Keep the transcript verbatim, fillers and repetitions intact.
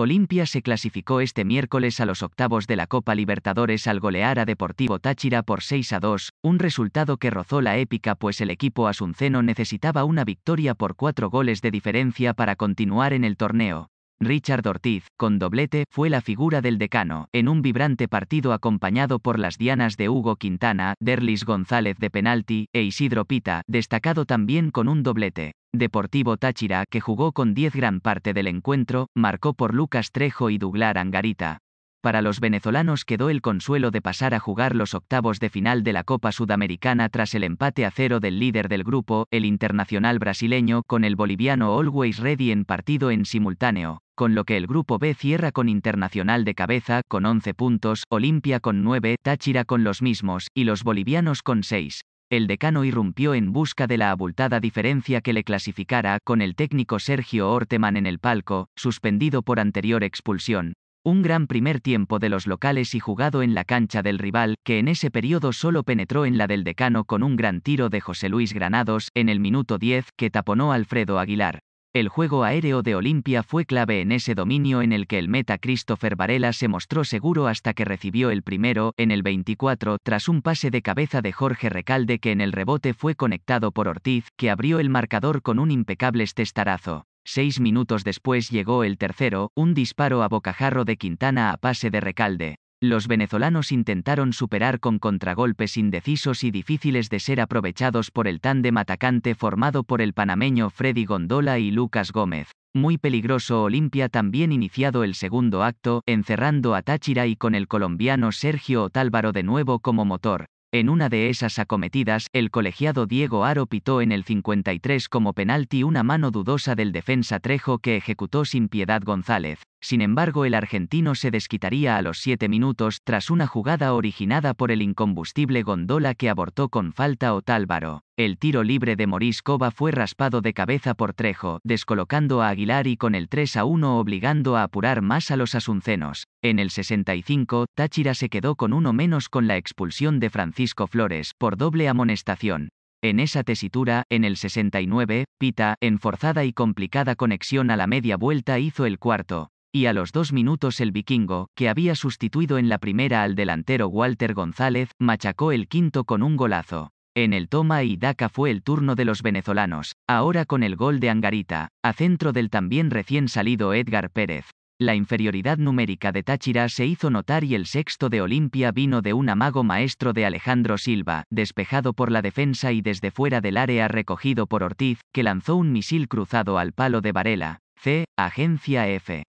Olimpia se clasificó este miércoles a los octavos de la Copa Libertadores al golear a Deportivo Táchira por seis a dos, un resultado que rozó la épica pues el equipo asunceno necesitaba una victoria por cuatro goles de diferencia para continuar en el torneo. Richard Ortiz, con doblete, fue la figura del decano, en un vibrante partido acompañado por las dianas de Hugo Quintana, Derlis González de penalti, e Isidro Pita, destacado también con un doblete. Deportivo Táchira, que jugó con diez gran parte del encuentro, marcó por Lucas Trejo y Douglas Angarita. Para los venezolanos quedó el consuelo de pasar a jugar los octavos de final de la Copa Sudamericana tras el empate a cero del líder del grupo, el internacional brasileño, con el boliviano Always Ready en partido en simultáneo, con lo que el grupo B cierra con Internacional de cabeza, con once puntos, Olimpia con nueve, Táchira con los mismos, y los bolivianos con seis. El decano irrumpió en busca de la abultada diferencia que le clasificara, con el técnico Sergio Orteman en el palco, suspendido por anterior expulsión. Un gran primer tiempo de los locales y jugado en la cancha del rival, que en ese periodo solo penetró en la del decano con un gran tiro de José Luis Granados, en el minuto diez, que taponó Alfredo Aguilar. El juego aéreo de Olimpia fue clave en ese dominio en el que el meta Christopher Varela se mostró seguro hasta que recibió el primero, en el veinticuatro, tras un pase de cabeza de Jorge Recalde que en el rebote fue conectado por Ortiz, que abrió el marcador con un impecable testarazo. Seis minutos después llegó el tercero, un disparo a bocajarro de Quintana a pase de Recalde. Los venezolanos intentaron superar con contragolpes indecisos y difíciles de ser aprovechados por el tándem atacante formado por el panameño Freddy Gondola y Lucas Gómez. Muy peligroso Olimpia también iniciado el segundo acto, encerrando a Táchira y con el colombiano Sergio Otálvaro de nuevo como motor. En una de esas acometidas, el colegiado Diego Haro pitó en el cincuenta y tres como penalti una mano dudosa del defensa Trejo que ejecutó sin piedad González. Sin embargo, el argentino se desquitaría a los siete minutos, tras una jugada originada por el incombustible Gondola que abortó con falta Otálvaro. El tiro libre de Maurice Cova fue raspado de cabeza por Trejo, descolocando a Aguilar y con el tres a uno obligando a apurar más a los asuncenos. En el sesenta y cinco, Táchira se quedó con uno menos con la expulsión de Francisco Flores, por doble amonestación. En esa tesitura, en el sesenta y nueve, Pita, en forzada y complicada conexión a la media vuelta hizo el cuarto. Y a los dos minutos el vikingo, que había sustituido en la primera al delantero Walter González, machacó el quinto con un golazo. En el toma y daca fue el turno de los venezolanos, ahora con el gol de Angarita, a centro del también recién salido Edgar Pérez. La inferioridad numérica de Táchira se hizo notar y el sexto de Olimpia vino de un amago maestro de Alejandro Silva, despejado por la defensa y desde fuera del área recogido por Ortiz, que lanzó un misil cruzado al palo de Varela. C. Agencia F.